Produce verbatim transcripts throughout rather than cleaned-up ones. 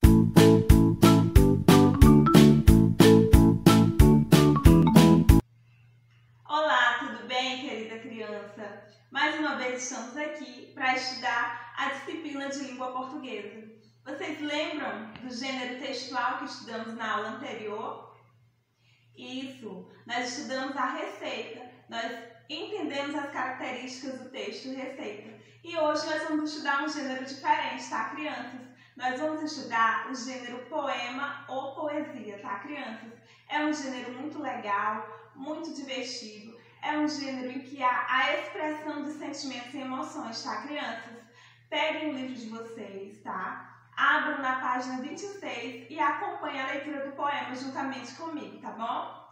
Olá, tudo bem, querida criança? Mais uma vez estamos aqui para estudar a disciplina de língua portuguesa. Vocês lembram do gênero textual que estudamos na aula anterior? Isso, nós estudamos a receita, nós entendemos as características do texto receita. E hoje nós vamos estudar um gênero diferente, tá, crianças? Nós vamos estudar o gênero poema ou poesia, tá, crianças? É um gênero muito legal, muito divertido. É um gênero em que há a expressão de sentimentos e emoções, tá, crianças? Peguem o livro de vocês, tá? Abram na página vinte e seis e acompanhem a leitura do poema juntamente comigo, tá bom?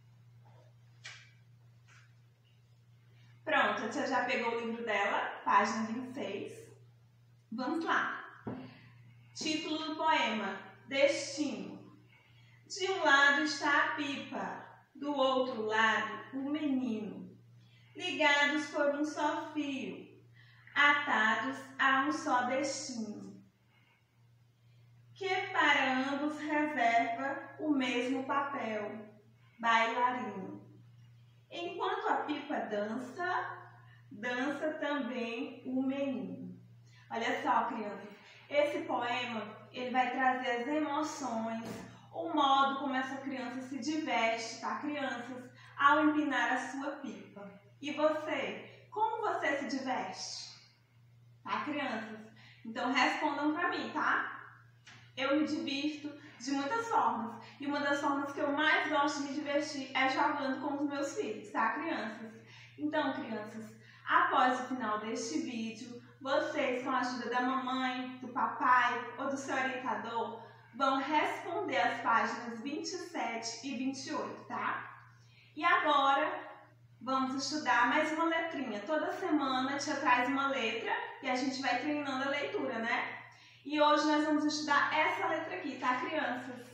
Pronto, a tia já pegou o livro dela, página vinte e seis. Vamos lá. Título do poema: Destino. De um lado está a pipa, do outro lado o menino, ligados por um só fio, atados a um só destino, que para ambos reserva o mesmo papel, bailarino. Enquanto a pipa dança, dança também o menino. Olha só, crianças, esse poema ele vai trazer as emoções, o modo como essa criança se diverte, tá, crianças, ao empinar a sua pipa. E você? Como você se diverte? Tá, crianças? Então respondam pra mim, tá? Eu me divirto de muitas formas. E uma das formas que eu mais gosto de me divertir é jogando com os meus filhos, tá, crianças? Então, crianças, após o final deste vídeo, vocês, com a ajuda da mamãe, do papai ou do seu orientador, vão responder as páginas vinte e sete e vinte e oito, tá? E agora, vamos estudar mais uma letrinha. Toda semana a tia traz uma letra e a gente vai treinando a leitura, né? E hoje nós vamos estudar essa letra aqui, tá, crianças?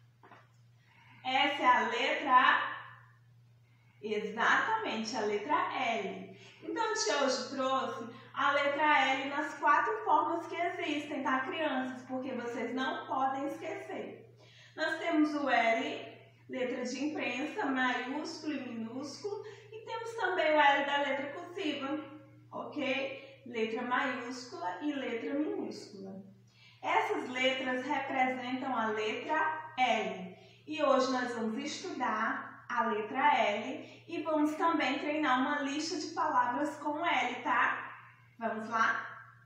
Essa é a letra... Exatamente, a letra L. Então, a tia hoje trouxe a letra L nas quatro formas que existem, tá, crianças? Porque vocês não podem esquecer. Nós temos o L, letra de imprensa, maiúsculo e minúsculo. E temos também o L da letra cursiva, ok? Letra maiúscula e letra minúscula. Essas letras representam a letra L. E hoje nós vamos estudar a letra L e vamos também treinar uma lista de palavras com L, tá? Vamos lá?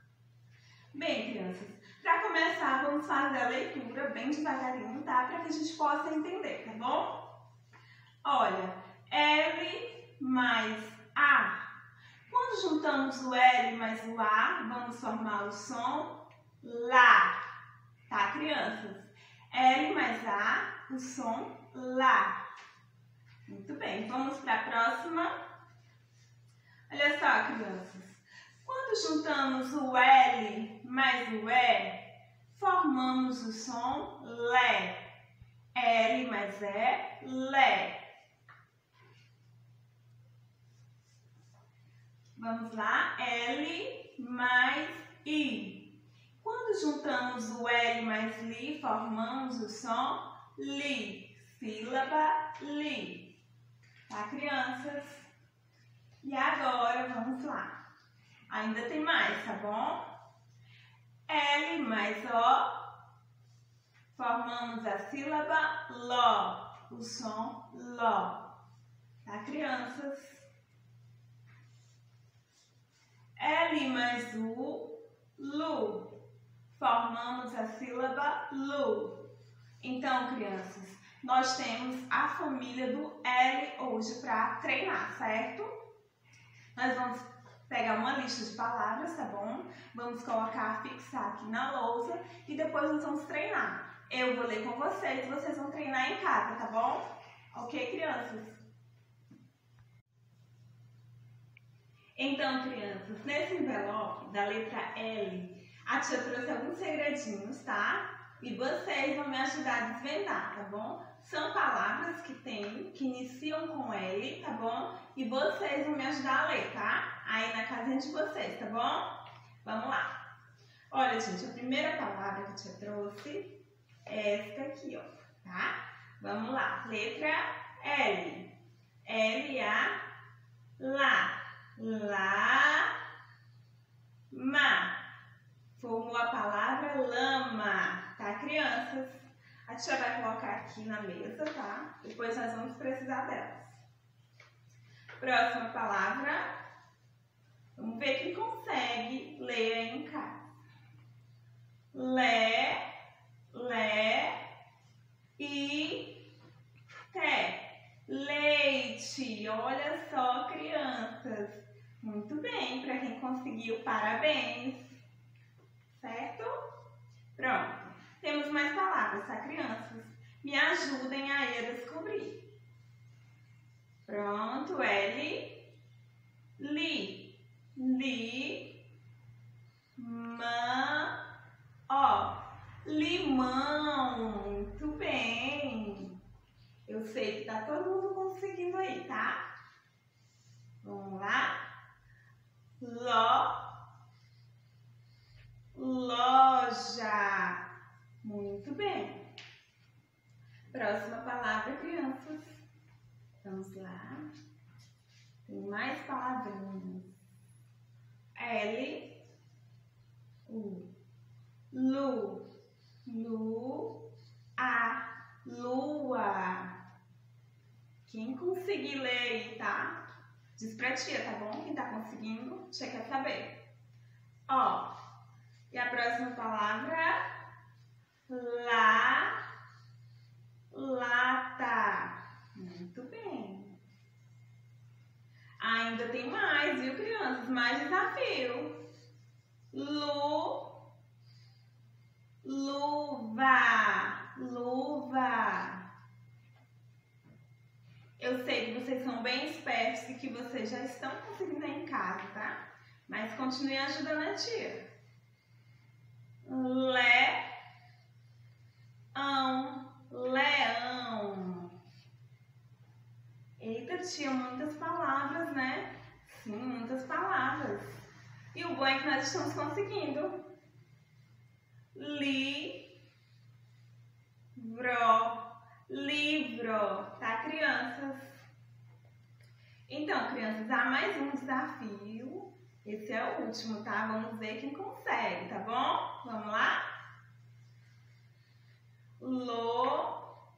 Bem, crianças, para começar, vamos fazer a leitura bem devagarinho, tá? Para que a gente possa entender, tá bom? Olha, L mais A. Quando juntamos o L mais o A, vamos formar o som Lá. Tá, crianças? L mais A, o som Lá. Muito bem, vamos para a próxima. Olha só, crianças. Quando juntamos o L mais o E, formamos o som Lé. L mais E, Lé. Vamos lá, L mais I. Quando juntamos o L mais Li, formamos o som Li. Sílaba Li. Tá, crianças? E agora, vamos lá. Ainda tem mais, tá bom? L mais O, formamos a sílaba Ló, o som Ló. Tá, crianças? L mais U, Lu, formamos a sílaba Lu. Então, crianças, nós temos a família do L hoje para treinar, certo? Nós vamos pegar uma lista de palavras, tá bom? Vamos colocar, fixar aqui na lousa e depois nós vamos treinar. Eu vou ler com vocês e vocês vão treinar em casa, tá bom? Ok, crianças? Então, crianças, nesse envelope da letra L, a tia trouxe alguns segredinhos, tá? E vocês vão me ajudar a desvendar, tá bom? São palavras que tem, que iniciam com L, tá bom? E vocês vão me ajudar a ler, tá? Aí na casinha de vocês, tá bom? Vamos lá. Olha, gente, a primeira palavra que a tia trouxe esta aqui, ó, tá? Vamos lá. Letra L. L, A, lá. Lá, ma. Formou a palavra lama, tá, crianças? A tia vai colocar aqui na mesa, tá? Depois nós vamos precisar delas. Próxima palavra. Vamos ver quem consegue ler aí em casa. Lé, lé e té. Leite. Olha só, crianças. Muito bem, para quem conseguiu, parabéns. Certo? Pronto. Temos mais palavras, tá, crianças? Me ajudem aí a descobrir. Pronto, L, li, li, ma, ó, limão. Muito bem. Eu sei que tá todo mundo conseguindo aí, tá? Vamos lá. Ló, loja. Muito bem. Próxima palavra, crianças. Vamos lá. Tem mais palavrinhas. L, U, lu, lu, a, lua. Quem conseguir ler aí, tá? Diz pra tia, tá bom? Quem tá conseguindo, tia quer saber. Ó, e a próxima palavra, lá, lata. Muito bem. Ainda tem mais, viu, crianças? Mais desafio. Lu, luva, luva. Eu sei que vocês são bem espertos e que vocês já estão conseguindo aí em casa, tá? Mas continue ajudando a tia. Lé, ão, leão. Eita, tia, muitas palavras, né? Sim, muitas palavras. E o bom é que nós estamos conseguindo. Li, vro. Livro, tá, crianças? Então, crianças, há mais um desafio. Esse é o último, tá? Vamos ver quem consegue, tá bom? Vamos lá? Lo,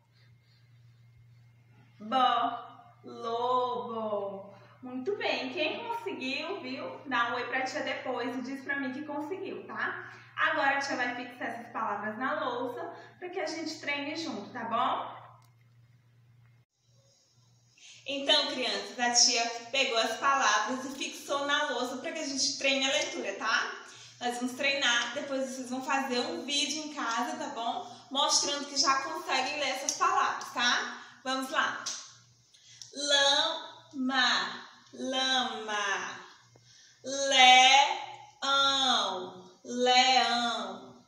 bo, lobo. Muito bem. Quem conseguiu, viu? Dá um oi pra tia depois e diz pra mim que conseguiu, tá? Agora a tia vai fixar essas palavras na louça para que a gente treine junto, tá bom? Então, crianças, a tia pegou as palavras e fixou na louça para que a gente treine a leitura, tá? Nós vamos treinar, depois vocês vão fazer um vídeo em casa, tá bom? Mostrando que já conseguem ler essas palavras, tá? Vamos lá. Lama, lama. Leão, leão.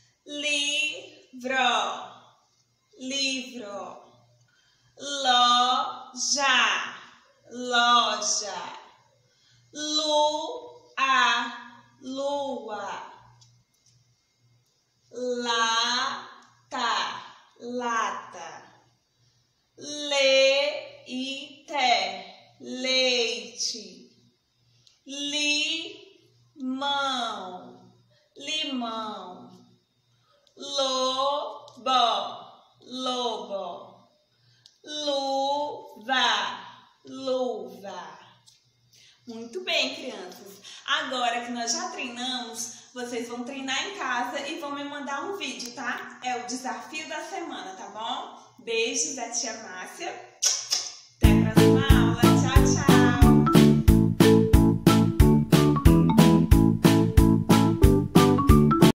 Livro, livro. Loja, loja. Lua, lua. Lata, lata. Leite, leite. Limão, limão. Lobo, lobo. Luva, luva. Muito bem, crianças. Agora que nós já treinamos, vocês vão treinar em casa e vão me mandar um vídeo, tá? É o desafio da semana, tá bom? Beijos da tia Márcia. Até a próxima.